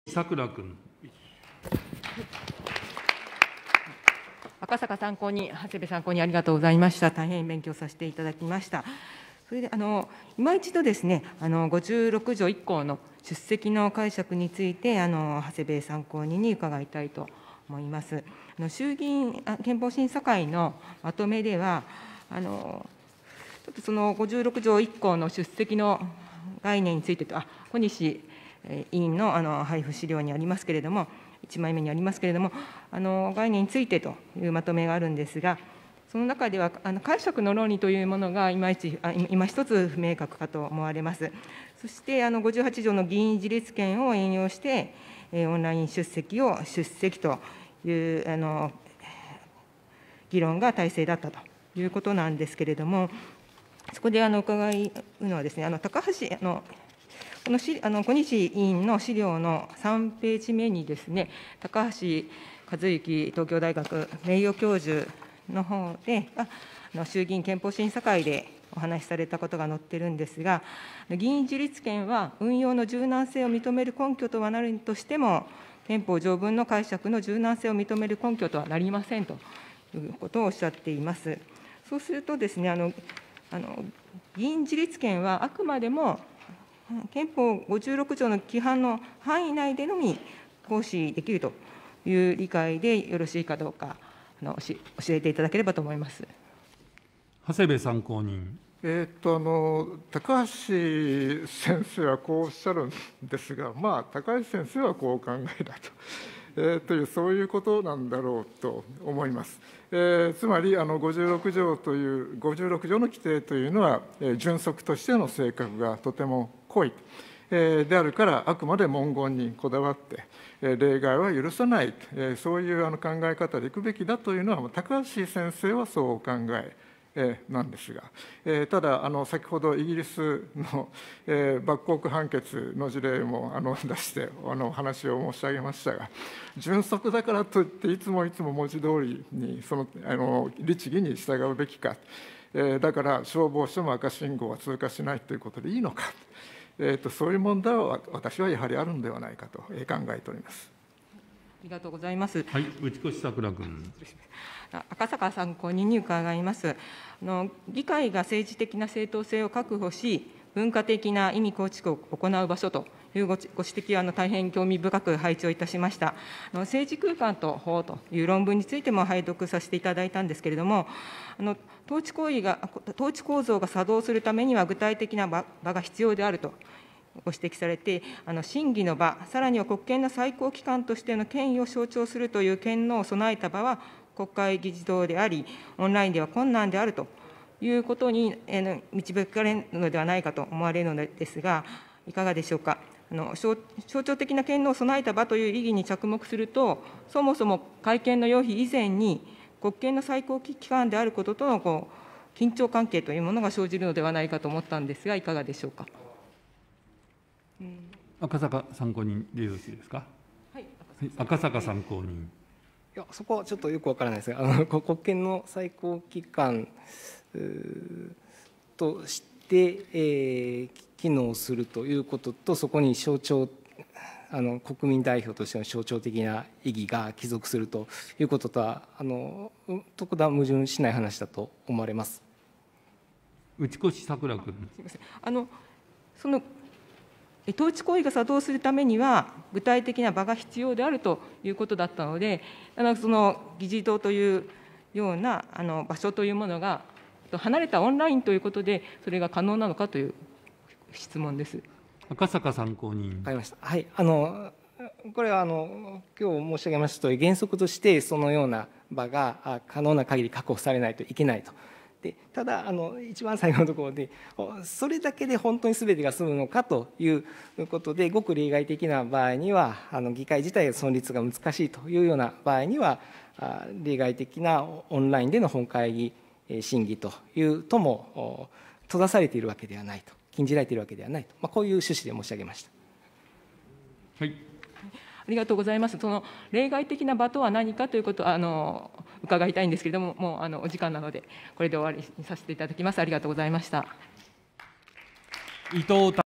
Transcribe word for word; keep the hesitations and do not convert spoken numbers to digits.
咲楽君。 赤坂参考人、長谷部参考人、ありがとうございました。大変勉強させていただきました。それで、あの今一度ですね、あのごじゅうろく条いっ項の出席の解釈について、あの長谷部参考人に伺いたいと思います。あの衆議院憲法審査会のまとめでは、あのちょっとそのごじゅうろく条いっ項の出席の概念についてと、あ小西委員のあの配布資料にありますけれども、いちまいめにありますけれども、あの概念についてというまとめがあるんですが、その中ではあの解釈の論理というものがいまいちあ今一つ不明確かと思われます。そしてあのごじゅうはち条の議員自立権を援用して、えー、オンライン出席を出席というあの議論が大勢だったということなんですけれども、そこであの伺うのはですね、あの高橋あのこのしあの小西委員の資料のさんページ目にですね、高橋和之東京大学名誉教授の方で、あの衆議院憲法審査会でお話しされたことが載ってるんですが、議員自立権は運用の柔軟性を認める根拠とはなるとしても、憲法条文の解釈の柔軟性を認める根拠とはなりませんということをおっしゃっています。そうするとですね、あのあの議員自立権はあくまでも憲法ごじゅうろく条の規範の範囲内でのみ行使できるという理解でよろしいかどうか、あの教えていただければと思います。 長谷部参考人。 えー、っとあの高橋先生はこうおっしゃるんですが、まあ、高橋先生はこうお考えだと。えー、というそういうことなんだろうと思います。えー、つまりあのごじゅうろく条というごじゅうろく条の規定というのは、えー、準則としての性格がとても濃い、えー、であるから、あくまで文言にこだわって、えー、例外は許さない、えー、そういうあの考え方でいくべきだというのは、高橋先生はそうお考えなんですが、えー、ただあの、先ほどイギリスの、えー、罰国判決の事例もあの出してあの話を申し上げましたが、準則だからといって、いつもいつも文字通りにそのあの律儀に従うべきか、えー、だから消防署も赤信号は通過しないということでいいのか、えー、とそういう問題は私はやはりあるのではないかと考えております。 ありがとうございます。 はい、内越さくら君。 赤坂参考人に伺います。あの議会が政治的な正当性を確保し、文化的な意味構築を行う場所というご指摘はあの大変興味深く拝聴いたしました。あの政治空間と法という論文についても拝読させていただいたんですけれども、あの統治行為が統治構造が作動するためには具体的な場場が必要であるとご指摘されて、あの審議の場、さらには国権の最高機関としての権威を象徴するという権能を備えた場は国会議事堂であり、オンラインでは困難であるということに導かれるのではないかと思われるのですが、いかがでしょうか。あの象徴的な権能を備えた場という意義に着目すると、そもそも改憲の要否以前に、国権の最高機関であることとのこう緊張関係というものが生じるのではないかと思ったんですが、いかがでしょうか。 赤坂参考人でよろしいですか。はい、赤坂参考人。 いや、そこはちょっとよくわからないですが、あの国権の最高機関として、えー、機能するということと、そこに象徴あの国民代表としての象徴的な意義が帰属するということとは、あの特段矛盾しない話だと思われます。 内越さくら君。 すみません。あのその統治行為が作動するためには、具体的な場が必要であるということだったので、あのその議事堂というようなあの場所というものが、離れたオンラインということで、それが可能なのかという質問です。 赤坂参考人。 わかりました。はい、あのこれはあの今日申し上げましたとおり、原則としてそのような場が可能な限り確保されないといけないと。でただあの、一番最後のところで、それだけで本当にすべてが済むのかということで、ごく例外的な場合には、あの議会自体が存立が難しいというような場合には、例外的なオンラインでの本会議審議というとも閉ざされているわけではないと、禁じられているわけではないと、まあ、こういう趣旨で申し上げました。 はい、 ありがとうございます。その例外的な場とは何かということをあの伺いたいんですけれども、もうあのお時間なので、これで終わりにさせていただきます。ありがとうございました。 伊藤